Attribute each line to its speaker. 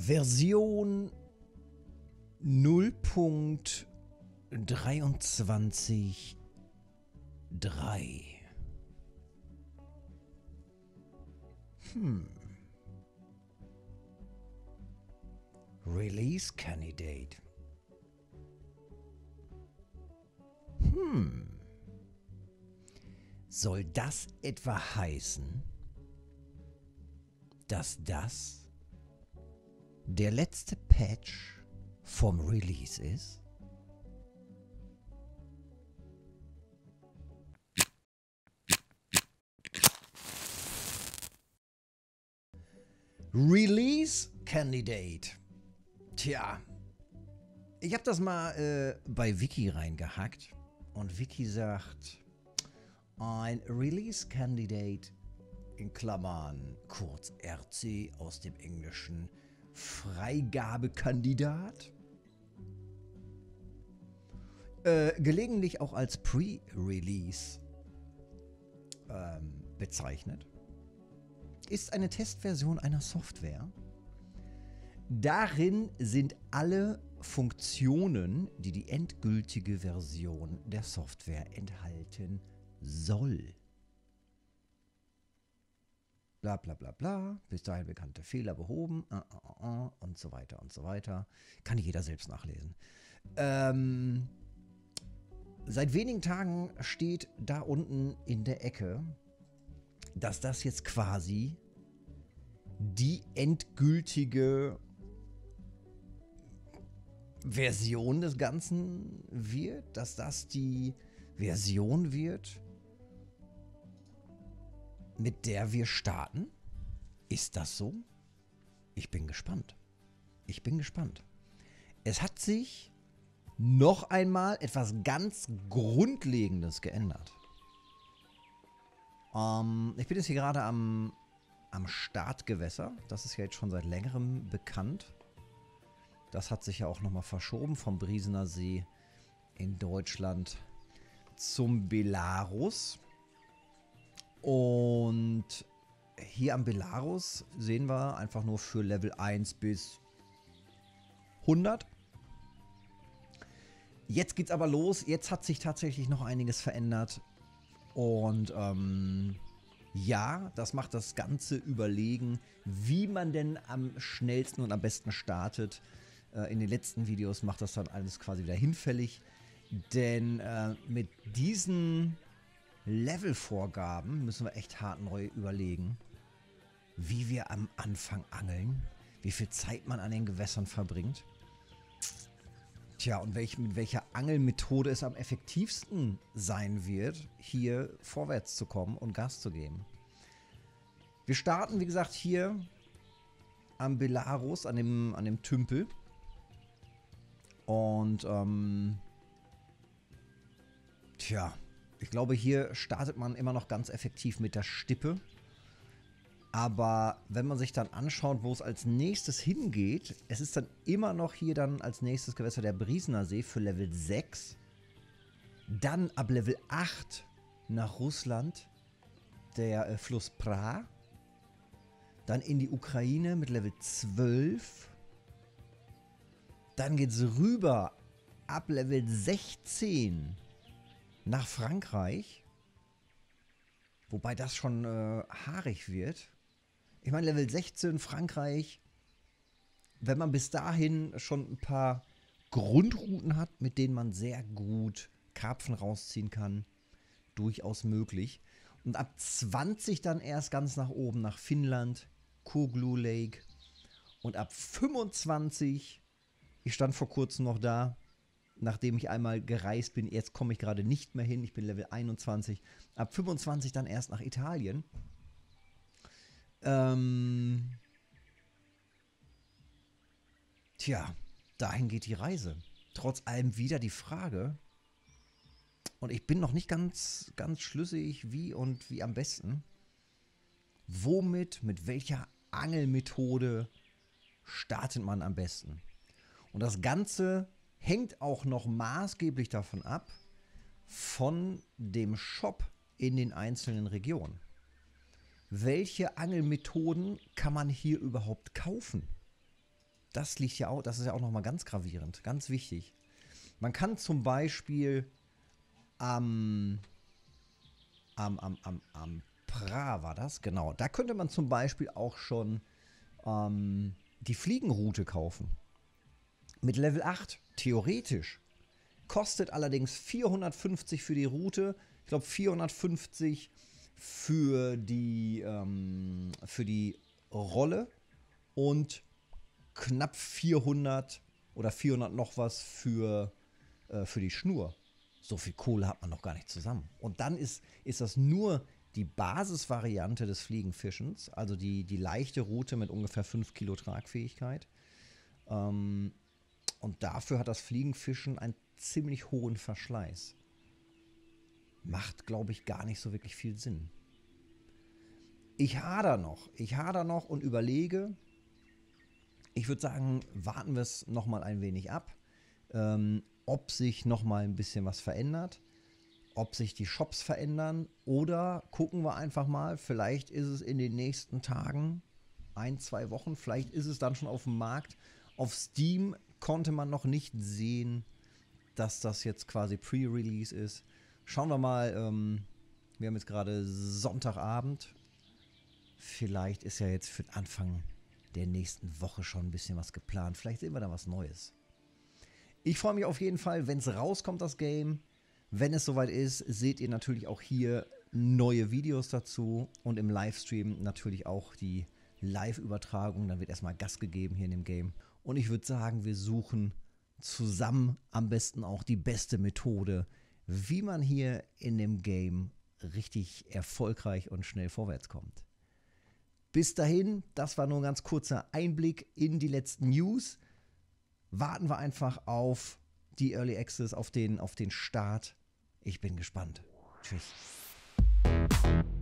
Speaker 1: Version 0.23.3. Release Candidate. Soll das etwa heißen, dass das der letzte Patch vom Release ist? Release Candidate. Tja, ich habe das mal bei Wiki reingehackt und Wiki sagt, ein Release Candidate in Klammern kurz RC aus dem Englischen Freigabekandidat, gelegentlich auch als Pre-Release bezeichnet, ist eine Testversion einer Software. Darin sind alle Funktionen, die die endgültige Version der Software enthalten soll. Bla bla bla bla, bis dahin bekannte Fehler behoben, und so weiter und so weiter. Kann jeder selbst nachlesen. Seit wenigen Tagen steht da unten in der Ecke, dass das jetzt quasi die endgültige Version des Ganzen wird, dass das die Version wird, mit der wir starten. Ist das so? Ich bin gespannt. Ich bin gespannt. Es hat sich noch einmal etwas ganz Grundlegendes geändert. Ich bin jetzt hier gerade am Startgewässer. Das ist ja jetzt schon seit längerem bekannt. Das hat sich ja auch nochmal verschoben vom Briesener See in Deutschland zum Belarus. Und hier am Belarus sehen wir einfach nur für Level 1 bis 100. Jetzt geht's aber los. Jetzt hat sich tatsächlich noch einiges verändert. Und ja, das macht das ganze Überlegen, wie man denn am schnellsten und am besten startet. In den letzten Videos macht das dann alles quasi wieder hinfällig. Denn mit diesen Levelvorgaben müssen wir echt hart neu überlegen, wie wir am Anfang angeln, wie viel Zeit man an den Gewässern verbringt. Tja, und mit welcher Angelmethode es am effektivsten sein wird, hier vorwärts zu kommen und Gas zu geben. Wir starten, wie gesagt, hier am Belarus, an dem Tümpel. Und tja, ich glaube, hier startet man immer noch ganz effektiv mit der Stippe. Aber wenn man sich dann anschaut, wo es als nächstes hingeht, es ist dann immer noch hier dann als nächstes Gewässer der Briesener See für Level 6. Dann ab Level 8 nach Russland der Fluss Pra. Dann in die Ukraine mit Level 12. Dann geht es rüber ab Level 16 nach Frankreich. Wobei das schon haarig wird. Ich meine, Level 16 Frankreich, wenn man bis dahin schon ein paar Grundrouten hat, mit denen man sehr gut Karpfen rausziehen kann, durchaus möglich. Und ab 20 dann erst ganz nach oben nach Finnland, Koglu Lake. Und ab 25, ich stand vor kurzem noch da, nachdem ich einmal gereist bin, jetzt komme ich gerade nicht mehr hin, ich bin Level 21. Ab 25 dann erst nach Italien. Tja, dahin geht die Reise. Trotz allem wieder die Frage, und ich bin noch nicht ganz schlüssig, wie und wie am besten. Mit welcher Angelmethode startet man am besten? Und das Ganze hängt auch noch maßgeblich davon ab, von dem Shop in den einzelnen Regionen. Welche Angelmethoden kann man hier überhaupt kaufen? das liegt ja auch, das ist ja auch nochmal ganz gravierend, ganz wichtig. Man kann zum Beispiel am Pra war das, genau. Da könnte man zum Beispiel auch schon die Fliegenroute kaufen. Mit Level 8, theoretisch. Kostet allerdings 450 für die Route. Ich glaube 450 für die Rolle und knapp 400 oder 400 noch was für die Schnur. So viel Kohle hat man noch gar nicht zusammen. Und dann ist das nur die Basisvariante des Fliegenfischens, also die leichte Route mit ungefähr 5 Kilo Tragfähigkeit. Und dafür hat das Fliegenfischen einen ziemlich hohen Verschleiß. Macht, glaube ich, gar nicht so wirklich viel Sinn. Ich hader noch und überlege. Ich würde sagen, warten wir es nochmal ein wenig ab, ob sich nochmal ein bisschen was verändert, ob sich die Shops verändern oder gucken wir einfach mal, vielleicht ist es in den nächsten Tagen, 1-2 Wochen, vielleicht ist es dann schon auf dem Markt. Auf Steam konnte man noch nicht sehen, dass das jetzt quasi Pre-Release ist. Schauen wir mal, wir haben jetzt gerade Sonntagabend. Vielleicht ist ja jetzt für den Anfang der nächsten Woche schon ein bisschen was geplant. Vielleicht sehen wir da was Neues. Ich freue mich auf jeden Fall, wenn es rauskommt, das Game. Wenn es soweit ist, seht ihr natürlich auch hier neue Videos dazu und im Livestream natürlich auch die Live-Übertragung. Dann wird erstmal Gas gegeben hier in dem Game. Und ich würde sagen, wir suchen zusammen am besten auch die beste Methode, wie man hier in dem Game richtig erfolgreich und schnell vorwärts kommt. Bis dahin, das war nur ein ganz kurzer Einblick in die letzten News. Warten wir einfach auf die Early Access, auf den Start. Ich bin gespannt. Tschüss.